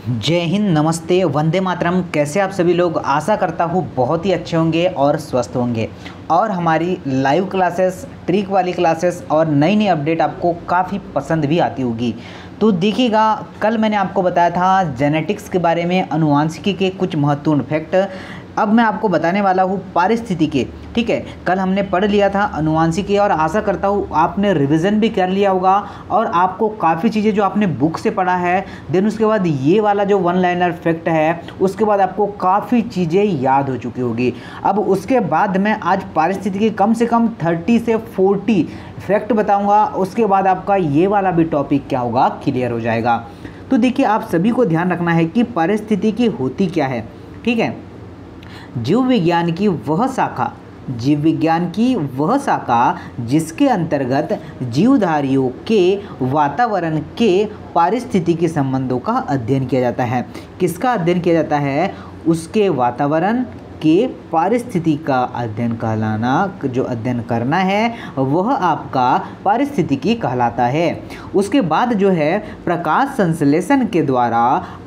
जय हिंद, नमस्ते, वंदे मातरम। कैसे आप सभी लोग? आशा करता हूँ बहुत ही अच्छे होंगे और स्वस्थ होंगे। और हमारी लाइव क्लासेस, ट्रिक वाली क्लासेस और नई नई अपडेट आपको काफ़ी पसंद भी आती होगी। तो देखिएगा, कल मैंने आपको बताया था जेनेटिक्स के बारे में, आनुवांशिकी के कुछ महत्वपूर्ण फैक्ट। अब मैं आपको बताने वाला हूँ पारिस्थितिकी। ठीक है, कल हमने पढ़ लिया था आनुवांशिकी और आशा करता हूँ आपने रिवीजन भी कर लिया होगा और आपको काफ़ी चीज़ें जो आपने बुक से पढ़ा है, देन उसके बाद ये वाला जो वन लाइनर फैक्ट है, उसके बाद आपको काफ़ी चीज़ें याद हो चुकी होगी। अब उसके बाद मैं आज पारिस्थितिकी कम से कम 30 से 40 फैक्ट बताऊँगा। उसके बाद आपका ये वाला भी टॉपिक क्या होगा, क्लियर हो जाएगा। तो देखिए, आप सभी को ध्यान रखना है कि पारिस्थितिकी होती क्या है। ठीक है, जीव विज्ञान की वह शाखा जिसके अंतर्गत जीवधारियों के वातावरण के पारिस्थितिकी संबंधों का अध्ययन किया जाता है। किसका अध्ययन किया जाता है? उसके वातावरण के पारिस्थितिकी का अध्ययन कहलाना, जो अध्ययन करना है वह आपका पारिस्थितिकी कहलाता है। उसके बाद जो है प्रकाश संश्लेषण के द्वारा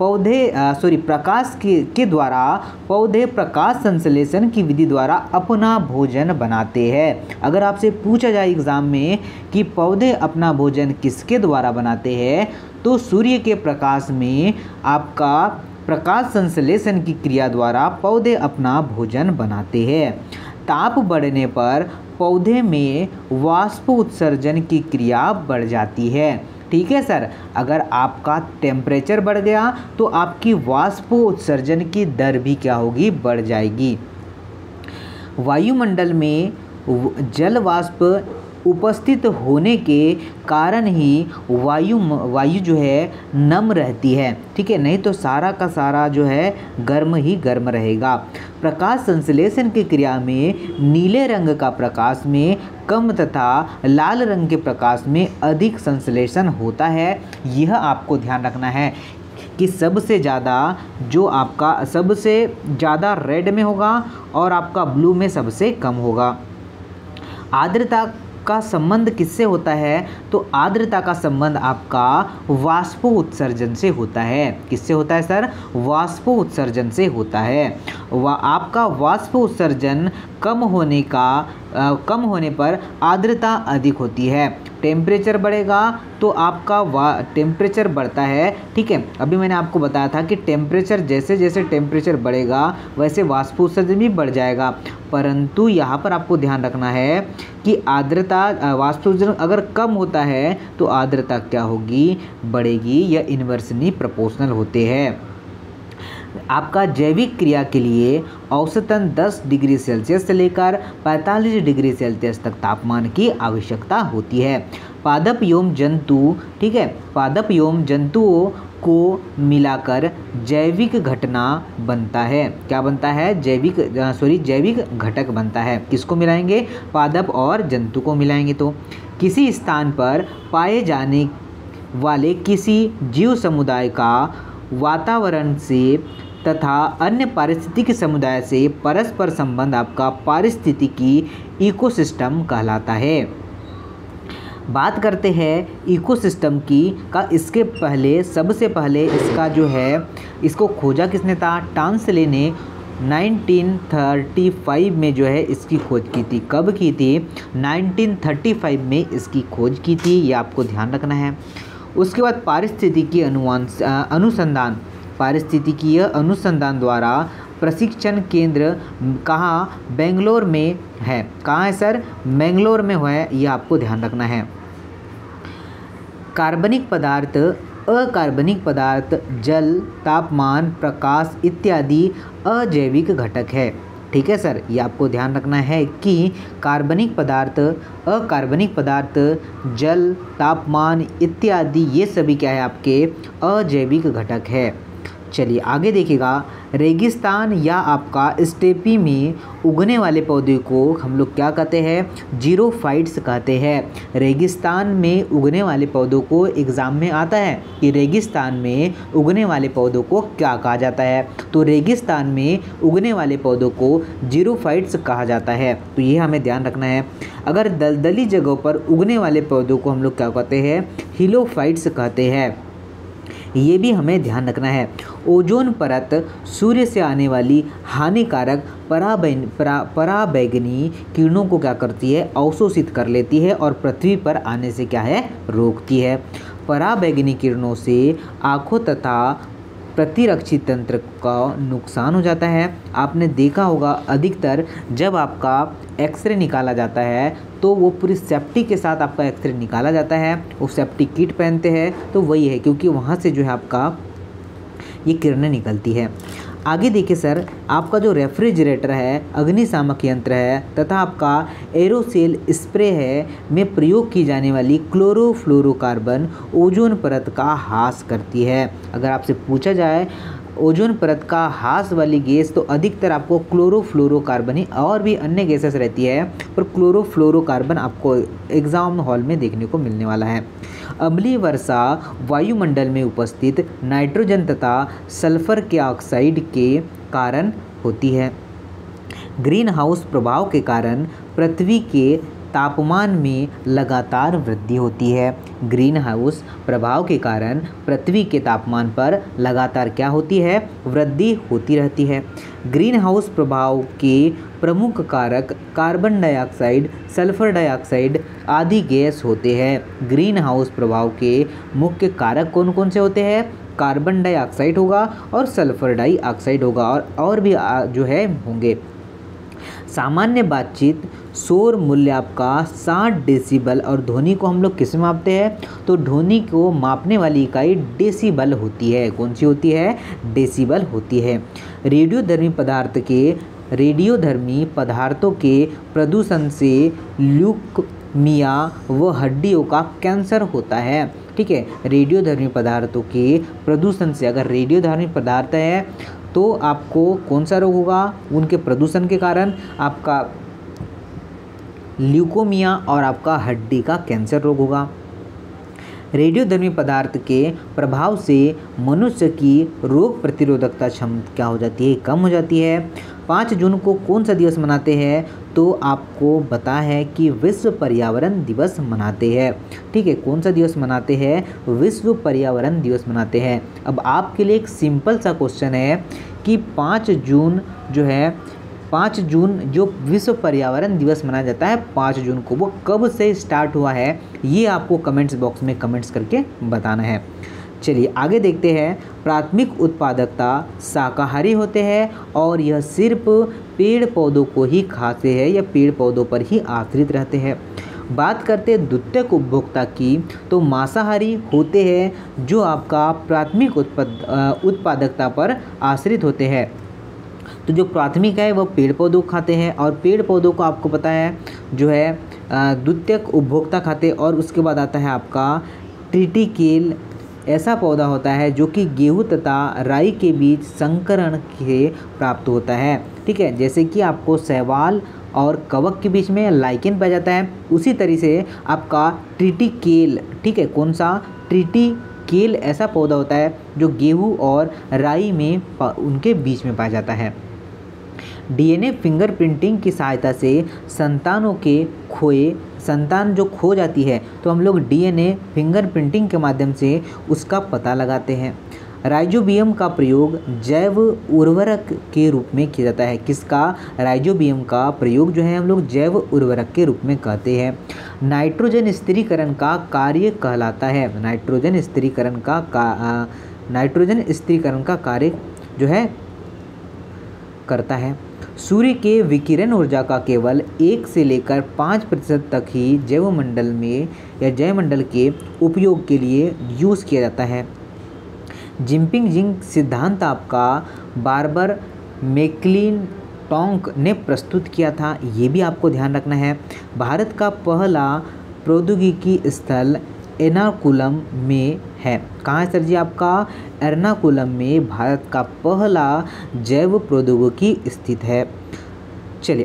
पौधे प्रकाश संश्लेषण की विधि द्वारा अपना भोजन बनाते हैं। अगर आपसे पूछा जाए एग्जाम में कि पौधे अपना भोजन किसके द्वारा बनाते हैं, तो सूर्य के प्रकाश में आपका प्रकाश संश्लेषण की क्रिया द्वारा पौधे अपना भोजन बनाते हैं। ताप बढ़ने पर पौधे में वाष्प उत्सर्जन की क्रिया बढ़ जाती है। ठीक है सर, अगर आपका टेम्परेचर बढ़ गया तो आपकी वाष्प उत्सर्जन की दर भी क्या होगी, बढ़ जाएगी। वायुमंडल में जल वाष्प उपस्थित होने के कारण ही वायु जो है नम रहती है। ठीक है, नहीं तो सारा का सारा जो है गर्म ही गर्म रहेगा। प्रकाश संश्लेषण की क्रिया में नीले रंग का प्रकाश में कम तथा लाल रंग के प्रकाश में अधिक संश्लेषण होता है। यह आपको ध्यान रखना है कि सबसे ज़्यादा रेड में होगा और आपका ब्लू में सबसे कम होगा। आर्द्रता का संबंध किससे होता है? तो आर्द्रता का संबंध आपका वाष्प उत्सर्जन से होता है। किससे होता है सर? वाष्प उत्सर्जन से होता है। आपका वाष्प उत्सर्जन कम होने पर आर्द्रता अधिक होती है। टेम्परेचर बढ़ेगा तो आपका टेम्परेचर बढ़ता है। ठीक है, अभी मैंने आपको बताया था कि टेम्परेचर जैसे जैसे टेम्परेचर बढ़ेगा वैसे वाष्प उत्सर्जन भी बढ़ जाएगा। परंतु यहाँ पर आपको ध्यान रखना है कि वाष्प उत्सर्जन अगर कम होता है तो आर्द्रता क्या होगी, बढ़ेगी। यह इन्वर्सली प्रोपोर्शनल होते हैं। आपका जैविक क्रिया के लिए औसतन 10 डिग्री सेल्सियस से लेकर 45 डिग्री सेल्सियस तक तापमान की आवश्यकता होती है। पादप एवं जंतु, ठीक है, पादप एवं जंतुओं को मिलाकर जैविक घटना बनता है। क्या बनता है? जैविक घटक बनता है। किसको मिलाएंगे? पादप और जंतु को मिलाएंगे। तो किसी स्थान पर पाए जाने वाले किसी जीव समुदाय का वातावरण से तथा अन्य पारिस्थितिकी समुदाय से परस्पर संबंध आपका पारिस्थितिकी इकोसिस्टम कहलाता है। बात करते हैं इकोसिस्टम की इसके पहले सबसे पहले इसका जो है, इसको खोजा किसने था? टांसले ने 1935 में जो है इसकी खोज की थी। कब की थी? 1935 में इसकी खोज की थी। ये आपको ध्यान रखना है। उसके बाद पारिस्थितिकीय अनुसंधान द्वारा प्रशिक्षण केंद्र कहाँ? बेंगलोर में है। कहाँ है सर? बेंगलोर में है। ये आपको ध्यान रखना है। कार्बनिक पदार्थ, अकार्बनिक पदार्थ, जल, तापमान, प्रकाश इत्यादि अजैविक घटक है। ठीक है सर, ये आपको ध्यान रखना है कि कार्बनिक पदार्थ, अकार्बनिक पदार्थ, जल, तापमान इत्यादि ये सभी क्या है? आपके अजैविक घटक है। चलिए आगे देखिएगा। रेगिस्तान या आपका स्टेपी में उगने वाले पौधे को हम लोग क्या कहते हैं? जीरोफाइट्स कहते हैं। रेगिस्तान में उगने वाले पौधों को एग्जाम में आता है कि रेगिस्तान में उगने वाले पौधों को क्या कहा जाता है? तो रेगिस्तान में उगने वाले पौधों को जीरोफाइट्स कहा जाता है। तो ये हमें ध्यान रखना है। अगर दलदली जगहों पर उगने वाले पौधों को हम लोग क्या कहते हैं? हिलोफाइट्स कहते हैं। ये भी हमें ध्यान रखना है। ओजोन परत सूर्य से आने वाली हानिकारक पराबैंगनी किरणों को क्या करती है, अवशोषित कर लेती है और पृथ्वी पर आने से क्या है, रोकती है। पराबैंगनी किरणों से आँखों तथा प्रतिरक्षी तंत्र का नुकसान हो जाता है। आपने देखा होगा अधिकतर जब आपका एक्सरे निकाला जाता है तो वो पूरी सेफ्टी के साथ आपका एक्सरे निकाला जाता है, वो सेफ्टी किट पहनते हैं, तो वही है क्योंकि वहाँ से जो है आपका ये किरणें निकलती है। आगे देखिए सर, आपका जो रेफ्रिजरेटर है, अग्निशामक यंत्र है तथा आपका एरोसेल स्प्रे है में प्रयोग की जाने वाली क्लोरोफ्लोरोकार्बन ओजोन परत का ह्रास करती है। अगर आपसे पूछा जाए ओजोन परत का ह्रास वाली गैस तो अधिकतर आपको क्लोरोफ्लोरोकार्बन ही, और भी अन्य गैसेस रहती है पर क्लोरोफ्लोरोकार्बन आपको एग्जाम हॉल में देखने को मिलने वाला है। अम्लीय वर्षा वायुमंडल में उपस्थित नाइट्रोजन तथा सल्फर के ऑक्साइड के कारण होती है। ग्रीन हाउस प्रभाव के कारण पृथ्वी के तापमान में लगातार वृद्धि होती है। ग्रीन हाउस प्रभाव के कारण पृथ्वी के तापमान पर लगातार क्या होती है, वृद्धि होती रहती है। ग्रीन हाउस प्रभाव के प्रमुख कारक कार्बन डाइऑक्साइड, सल्फर डाइऑक्साइड आदि गैस होते हैं। ग्रीन हाउस प्रभाव के मुख्य कारक कौन कौन से होते हैं, कार्बन डाइऑक्साइड होगा और सल्फर डाइऑक्साइड होगा और भी जो है होंगे। सामान्य बातचीत शोर मूल्य आपका 60 डेसिबल और ध्वनि को हम लोग किस में मापते हैं, तो ध्वनि को मापने वाली इकाई डेसिबल होती है। कौन सी होती है, डेसिबल होती है। रेडियोधर्मी पदार्थों के प्रदूषण से ल्यूकेमिया व हड्डियों का कैंसर होता है। ठीक है, रेडियोधर्मी पदार्थों के प्रदूषण से, अगर रेडियोधर्मी पदार्थ है तो आपको कौन सा रोग होगा, उनके प्रदूषण के कारण आपका ल्यूकोमिया और आपका हड्डी का कैंसर रोग होगा। रेडियोधर्मी पदार्थ के प्रभाव से मनुष्य की रोग प्रतिरोधकता क्षमता क्या हो जाती है, कम हो जाती है। 5 जून को कौन सा दिवस मनाते हैं, तो आपको पता है कि विश्व पर्यावरण दिवस मनाते हैं। ठीक है, कौन सा दिवस मनाते हैं, विश्व पर्यावरण दिवस मनाते हैं। अब आपके लिए एक सिंपल सा क्वेश्चन है कि 5 जून जो है, 5 जून जो विश्व पर्यावरण दिवस मनाया जाता है 5 जून को, वो कब से स्टार्ट हुआ है, ये आपको कमेंट्स बॉक्स में कमेंट्स करके बताना है। चलिए आगे देखते हैं। प्राथमिक उत्पादकता शाकाहारी होते हैं और यह सिर्फ पेड़ पौधों को ही खाते हैं या पेड़ पौधों पर ही आश्रित रहते हैं। बात करते हैं द्वितीयक उपभोक्ता की, तो मांसाहारी होते हैं जो आपका प्राथमिक उत्पादकता पर आश्रित होते हैं। तो जो प्राथमिक है वह पेड़ पौधों खाते हैं और पेड़ पौधों को आपको पता है जो है द्वितीयक उपभोक्ता खाते हैं। और उसके बाद आता है आपका ट्रिटिकेल, ऐसा पौधा होता है जो कि गेहूं तथा राई के बीच संकरण से प्राप्त होता है। ठीक है, जैसे कि आपको शैवाल और कवक के बीच में लाइकेन पाया जाता है, उसी तरह से आपका ट्रिटिकेल, ठीक है, कौन सा, ट्रिटिकेल ऐसा पौधा होता है जो गेहूं और राई में उनके बीच में पाया जाता है। डीएनए फिंगरप्रिंटिंग की सहायता से संतान जो खो जाती है तो हम लोग डीएनए फिंगरप्रिंटिंग के माध्यम से उसका पता लगाते हैं। राइजोबियम का प्रयोग जैव उर्वरक के रूप में किया जाता है। किसका, राइजोबियम का प्रयोग जो है हम लोग जैव उर्वरक के रूप में कहते हैं। नाइट्रोजन स्थिरीकरण का कार्य कहलाता है। नाइट्रोजन स्थिरीकरण का कार्य जो है करता है। सूर्य के विकिरण ऊर्जा का केवल 1 से लेकर 5% तक ही जैवमंडल में या जैवमंडल के उपयोग के लिए यूज़ किया जाता है। जिंग सिद्धांत आपका बार्बर मैक्लिंटॉक ने प्रस्तुत किया था, ये भी आपको ध्यान रखना है। भारत का पहला प्रौद्योगिकी स्थल एर्नाकुलम में है। कहाँ है सर जी, आपका एर्नाकुलम में भारत का पहला जैव प्रौद्योगिकी स्थित है। चलिए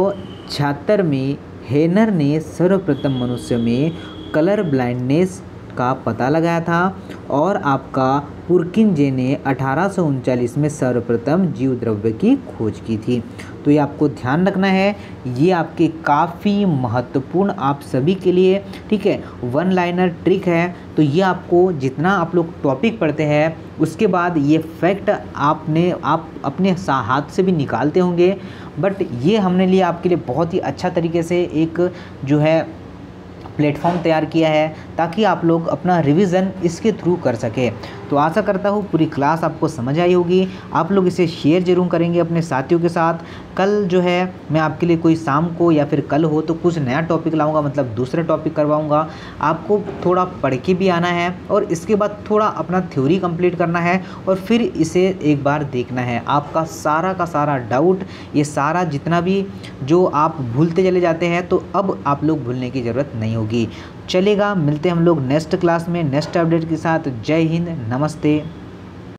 1876 में हेनर ने सर्वप्रथम मनुष्य में कलर ब्लाइंडनेस का पता लगाया था और आपका पुरकिंजे ने 1839 में सर्वप्रथम जीव द्रव्य की खोज की थी। तो ये आपको ध्यान रखना है, ये आपके काफ़ी महत्वपूर्ण आप सभी के लिए, ठीक है, वन लाइनर ट्रिक है। तो ये आपको जितना आप लोग टॉपिक पढ़ते हैं उसके बाद ये फैक्ट आप अपने हाथ से भी निकालते होंगे, बट ये हमने लिए आपके लिए बहुत ही अच्छा तरीके से एक जो है प्लेटफॉर्म तैयार किया है ताकि आप लोग अपना रिवीजन इसके थ्रू कर सके। तो आशा करता हूँ पूरी क्लास आपको समझ आई होगी। आप लोग इसे शेयर जरूर करेंगे अपने साथियों के साथ। कल जो है मैं आपके लिए कोई शाम को या फिर कल हो तो कुछ नया टॉपिक लाऊंगा, मतलब दूसरा टॉपिक करवाऊंगा। आपको थोड़ा पढ़ के भी आना है और इसके बाद थोड़ा अपना थ्योरी कंप्लीट करना है और फिर इसे एक बार देखना है। आपका सारा का सारा डाउट, ये सारा जितना भी जो आप भूलते चले जाते हैं, तो अब आप लोग भूलने की ज़रूरत नहीं होगी। चलेगा, मिलते हैं हम लोग नेक्स्ट क्लास में नेक्स्ट अपडेट के साथ। जय हिंद, नमस्ते।